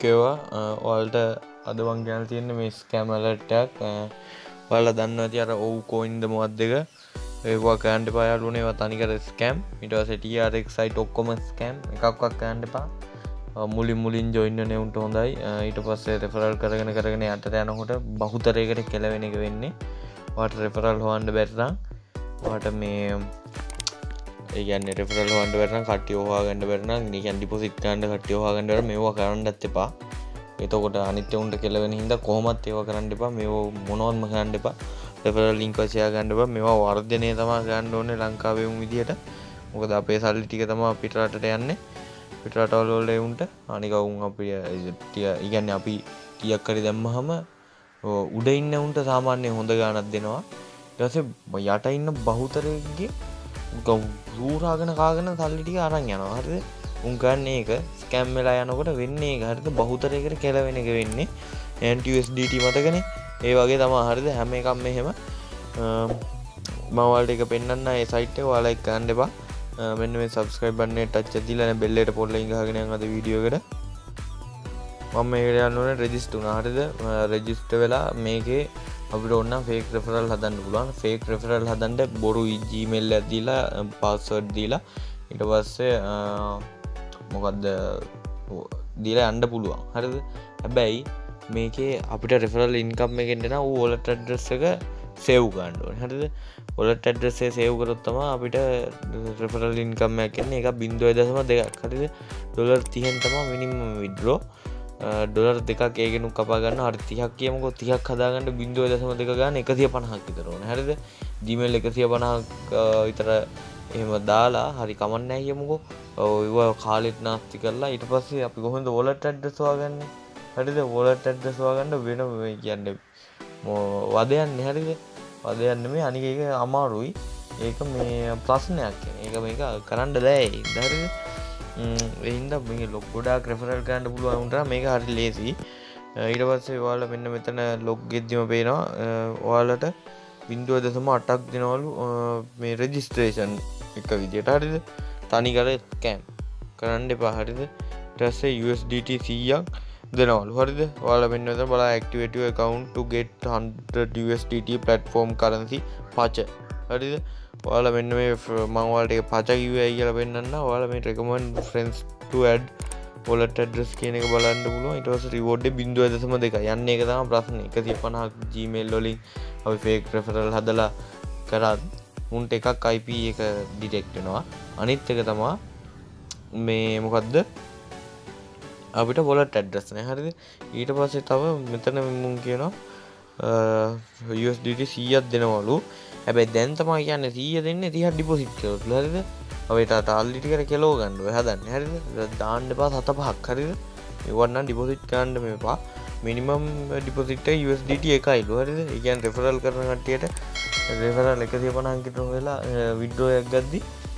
ඒවා ඔයාලට අද මං කියන්න තියෙන්නේ මේ ස්කෑම් ඇලර්ට් එකක්. ඔයාලා දන්නවා ඇති අර ඔව් කොයින්ද මොකක්ද එක ඒවා කරන්න එපා යාළුවනේ. ඒවා තනිකර ස්කෑම්. ඊට පස්සේ TRX site ඔක්කොම ස්කෑම්. එකක්වත් කරන්න එපා. මුලින් ජොයින් වෙන උන්ට හොඳයි. ඊට පස්සේ රෙෆරල් කරගෙන යටට යනකොට බහුතරයකට කෙලවෙන එක වෙන්නේ. ඔයාලට රෙෆරල් හොයන්න බැරි නම් ඔයාලට මේ ඒ කියන්නේ රෙෆරල් හොයන්න බැරි නම් කට්ටිය හොයාගන්න බැරි නම් ඒ කියන්නේ ඩිපොසිට් ගන්න කට්ටිය හොයාගන්න බැරි මේවා කරන්නත් එපා. එතකොට අනිත් උන්ට කෙලවෙන හින්දා කොහොමත් ඒවා කරන්න එපා. මේවා මොනවත්ම කරන්න එපා. රෙෆරල් ලින්ක් එක ෂෙයා ගන්න එපා. මේවා වර්ධනය තමයි ගන්න ඕනේ ලංකාවේ උන් විදියට. මොකද අපේ සල්ලි ටික තමයි පිටරටට යන්නේ. පිටරටවල වල උන්ට අනික උන් අපි කියන්නේ අපි ටිකක් හරි දැම්මහම උඩ ඉන්න උන්ට සාමාන්‍ය හොඳ ගාණක් දෙනවා. ඊට පස්සේ යට ඉන්න බහුතරයේ රූරාගෙන කාගෙන සල්ලි ටික අරන් යනවා. හරිද? උන් ගන්න ඒක ස්කෑම් වෙලා යනකොට වෙන්නේ ඒක. හරිද? බහුතරයකට කෙලවෙන එක වෙන්නේ. USDT මතකනේ. ඒ වගේ තමයි. හරිද? හැම එකක්ම මෙහෙම මම ඔයාලට එක පෙන්නන්න ඒ සයිට් එක ඔයාලා එක්ක ගන්න එපා. මෙන්න මේ subscribe button එක touch එක දීලා බෙල් එකට පොඩ්ඩක් ගහගෙන යන්න අද වීඩියෝ එකට. මම මේකට යන්න ඕනේ register වුණා. හරිද? register වෙලා මේකේ අපිට ඕන නම් fake referral හදන්න පුළුවන්. fake referral හදන්න බොරු Gmail එකක් දීලා password දීලා ඊට පස්සේ මොකද්ද දීලා යන්න පුළුවන්. හරිද? හැබැයි මේකේ අපිට referral income එකෙන් දෙන wallet address එක save ගන්න ඕනේ. හරිද? wallet address එක save කරොත් තමයි අපිට referral income එකක් එන්නේ. ඒක 0.2ක්. හරිද? $30න් තමයි minimum withdraw. ඩොලර් දෙකක් ඒගෙනු කපා ගන්න. හරි 30ක් කියමුකෝ. 30ක් හදාගන්න 0.2 ගන්න 150ක් විතර ඕනේ. හරිද? Gmail 150ක් විතර එහෙම දාලා හරි කමන්නේ නැහැ කියමුකෝ. ඔය කාලෙත් නාස්ති කරලා ඊට පස්සේ අපි කොහොමද wallet address හොයාගන්නේ? හරිද? wallet address හොයාගන්න වෙන මේ කියන්නේ වදයක් නේ. හරිද? වදයක් නෙමෙයි. අනික ඒක අමාරුයි. ඒක මේ ප්‍රශ්නයක්. ඒක මේක කරන්න බෑ. හරිද? එහින්ද මේ ලොග් ගොඩාක් රෙෆරල් ගන්න පුළුවන් උන්ට මේක හරි ලේසි. ඊට පස්සේ ඔයාලා මෙන්න මෙතන ලොග් ගෙද්දිම පේනවා ඔයාලට 0.8ක් දෙනවලු මේ රෙජිස්ට්‍රේෂන් එක විදියට. හරිද? තනිකර ස්කෑම් කරන්න එපා. හරිද? ඊට පස්සේ USDT 100ක් දෙනවලු. හරිද? ඔයාලා මෙන්න මෙතන බලලා activate your account to get 100 USDT platform currency patch. හරිද? ඔයාලා මෙන්න මේ මම ඔයාලට ඒක පච කිව්වේ ඇයි කියලා පෙන්නන්න. ඔයාලා මේ recommend friends to add wallet address කියන එක බලන්න පුළුවන්. ඊට පස්සේ reward එක 0.2 යන්නේ. ඒක තමයි ප්‍රශ්නේ. 150ක් Gmail වලින් අපි fake referral හදලා කරත් උන්ට එකක් IP එක detect වෙනවා. අනිත් එක තමයි මේ මොකද්ද අපිට wallet address නේ. හරිද? ඊට පස්සේ තව මෙතන මුන් කියනවා USDT 100ක් දෙනවලු. හැබැයි දැන් තමයි කියන්නේ 100 දෙන්නේ 30ක් ඩිපොසිට් කරොත්. හරිද? අපිට තාල්ලි ටිකට කෙලව ගන්න ඔය හදන්නේ. හරිද? දාන්න එපා 7-5ක්. හරිද? ඒවත් නම් ඩිපොසිට් කරන්න මේපා. මිනිමම් ඩිපොසිට් එක USDT 1යිලු. හරිද? ඒ කියන්නේ රෙෆරල් කරන කට්ටියට රෙෆරල් 150ක් විතර වෙලා විත්ඩ්‍රෝ එකක් ගද්දි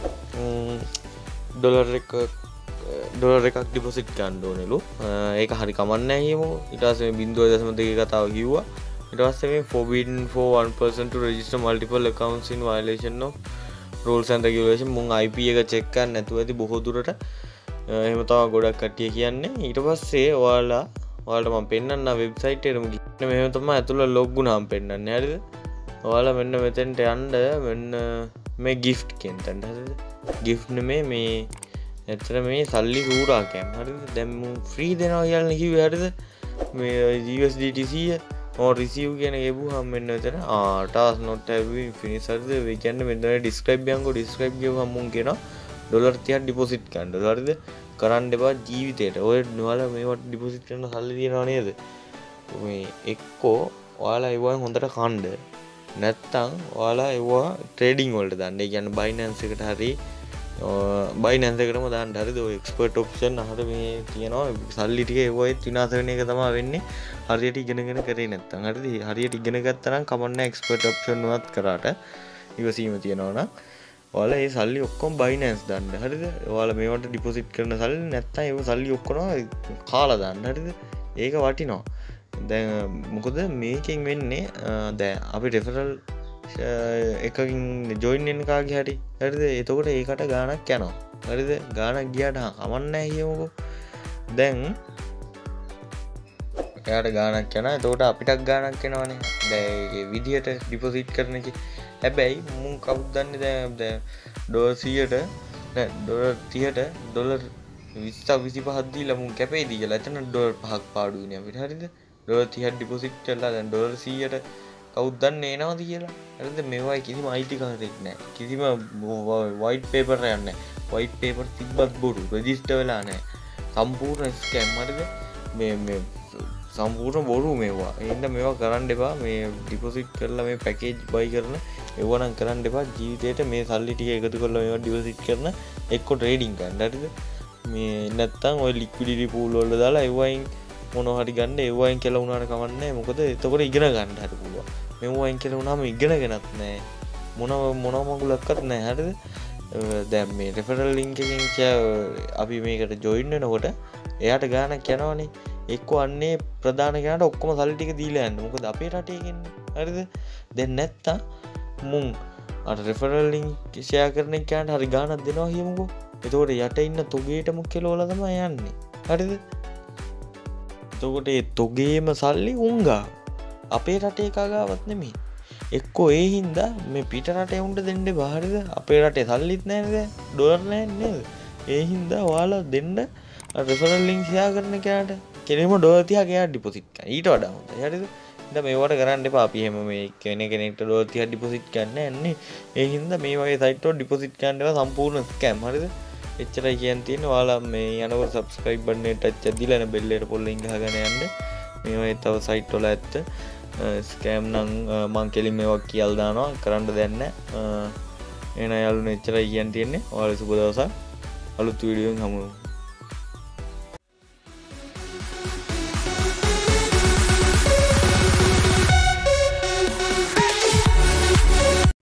ඩොලර් එකක් ඩිපොසිට් ගන්න ඕනෙලු. ඒක හරි කමන්නේ නැහැ කියමුකෝ. ඊට පස්සේ 0.2 කතාව කිව්වා. ඊට පස්සේ මේ forbidden for one person to register multiple accounts in violation of rules and regulations. මුන් IP එක check කරන්න නැතුව ඇති බොහෝ දුරට. එහෙම තමයි ගොඩක් කට්ටිය කියන්නේ. ඊට පස්සේ ඔයාලට මම පෙන්නන්න වෙබ්සයිට් එකටම ගිහින් මෙහෙම තමයි ඇතුළේ ලොග් වුණාම පෙන්නන්නේ. හරිද? ඔයාලා මෙන්න මෙතෙන්ට යන්න මෙන්න මේ gift කියන තැනට. හරිද? gift නෙමේ මේ ඇත්තට මේ සල්ලි සූරා කෑම. හරිද? දැන් මු ෆ්‍රී දෙනවා කියලා කිව්වේ. හරිද? මේ USDT 100 or receive කියන ගෙවුවම මෙන්න මෙතන task not have been finished. හරිද? ඒ කියන්නේ මෙතන describe යන්කෝ. describe ගෙවුවම මුන් කියනවා ඩොලර් 30ක් ඩිපොසිට් කරන්න. හරිද? කරන්න එපා ජීවිතේට. ඔය ඔයාලා මේවට ඩිපොසිට් කරන සල්ලි තියනව නේද? මේ එක්කෝ ඔයාලා ඒවෙන් හොඳට කණ්ඩ. නැත්තම් ඔයාලා ඒවා ට්‍රේඩින් වලට දාන්න. ඒ කියන්නේ Binance එකට හරි Binance එකටම දාන්න. හරිද? ඔය එක්ස්පර්ට් ඔප්ෂන් අහර මේ තියෙනවා. සල්ලි ටික ඒවෙත් විනාශ වෙන එක තමයි වෙන්නේ. හරියට ඉගෙනගෙන කරේ නැත්තම්. හරිද? හරියට ඉගෙන ගත්තා නම් කමන්නේ එක්ස්පර්ට් ඔප්ෂන් උනත් කරාට ඉවසීම තියනවා නම් ඔයාලා ඒ සල්ලි ඔක්කොම Binance දාන්න. හරිද? ඔයාලා මේවට ඩිපොසිට් කරන සල්ලි නැත්තම් ඒව සල්ලි ඔක්කොම කාලා දාන්න. හරිද? ඒක වටිනවා. දැන් මොකද මේකෙන් වෙන්නේ දැන් අපි රෙෆරල් එකකින් ජොයින් වෙන කාගේ හරි. හරිද? එතකොට ඒකට ගාණක් යනවා. හරිද? ගාණක් ගියාට කමන්නේ නැහැ කියමුකෝ. දැන් එයාට ගානක් යනවා. එතකොට අපිටත් ගානක් එනවනේ. දැන් ඒ විදියට ඩිපොසිට් කරන එක. හැබැයි මුන් කවුද දන්නේ දැන් ඩොලර් 100ට නෑ ඩොලර් 30ට ඩොලර් 20ක් 25ක් දීලා මුන් කැපෙයිද කියලා. එතන ඩොලර් 5ක් පාඩු වෙන්නේ අපිට. හරිද? ඩොලර් 30ක් ඩිපොසිට් කරලා දැන් ඩොලර් 100ට කවුද දන්නේ එනවද කියලා. හරිද? මේවයි කිසිම අයිති කාර්යයක් නෑ. කිසිම වයිට් පේපර් එකක් නෑ. වයිට් පේපර් තිබ්බත් බොරු රෙජිස්ටර් වෙලා නෑ. සම්පූර්ණ ස්කෑම්. හරිද? මේ සම්පූර්ණ බොරු මේවා. එහෙනම් මේවා කරන්න එපා. මේ ඩිපොසිට් කරලා මේ පැකේජ් බයි කරන ඒවා නම් කරන්න එපා. ජීවිතේට මේ සල්ලි ටික එකතු කරලා මේවා ඩිපොසිට් කරන එක්ක ට්‍රේඩින් කරන්න. හරිද? මේ නැත්තම් ඔය ලික්විඩිටි පූල් වල දාලා ඒවයින් මොනවා හරි ගන්න. ඒවයින් කියලා උනාට කමක් නැහැ. මොකද එතකොට ඉගෙන ගන්න හරි පුළුවන්. මේවයින් කියලා උනාම ඉගෙනගෙනත් නැහැ. මොනව මගුලක්වත් නැහැ. හරිද? දැන් මේ රෙෆරල් ලින්ක් එකෙන් අපි මේකට ජොයින් වෙනකොට එයාට ගානක් යනවනේ. එක්ක අන්නේ ප්‍රධාන කෙනාට ඔක්කොම සල්ලි ටික දීලා යන්න. මොකද අපේ රටේ ඉන්නේ. හරිද? දැන් නැත්තම් මුන් අර රෙෆරල් ලින්ක් ෂෙයා කරන එකට හරි ගානක් දෙනවා කියමුකෝ. එතකොට යට ඉන්න තොගේටම කෙලවලා තමයි යන්නේ. හරිද? එතකොට ඒ තොගේම සල්ලි උංගා. අපේ රටේ කගාවත් නෙමෙයි. එක්කෝ ඒ හින්දා මේ පිට රටේ උන්ට දෙන්න එපා. හරිද? අපේ රටේ සල්ලිත් නැහැ නේද? ඩොලර් නැහැ නේද? ඒ හින්දා ඔයාලා දෙන්න රෙෆරල් ලින්ක් ෂෙයා කරන කෙනාට කෙනෙක්ම ඩොලර් 30ක් එයා ඩිපොසිට් කරනවා. ඊට වඩා හොඳයි. හරිද? දැන් මේවට කරන්න එපා. අපි එහෙම මේ කෙනෙක්ට ඩොලර් 30ක් ඩිපොසිට් කරන්න යන්නේ. ඒ හින්දා මේ වගේ සයිට් වල ඩිපොසිට් කරන්න එපා. සම්පූර්ණ ස්කෑම්. හරිද? එච්චරයි කියන්න තියෙන්නේ. ඔයාලා මේ යනකොට subscribe button එකට touch දීලා එන bell එකට පොල්ලෙන් ගහගෙන යන්න. මේ වගේ තව සයිට් වල ඇත්ත ස්කෑම් නම් මං කෙලින් මේවා කියලා දානවා. කරන්න දෙයක් නැහැ. එහෙනම් යාළුවනේ එච්චරයි කියන්න තියෙන්නේ. ඔයාලා සුබ දවසක්. අලුත් වීඩියෝ එකකින් හමු වෙමු.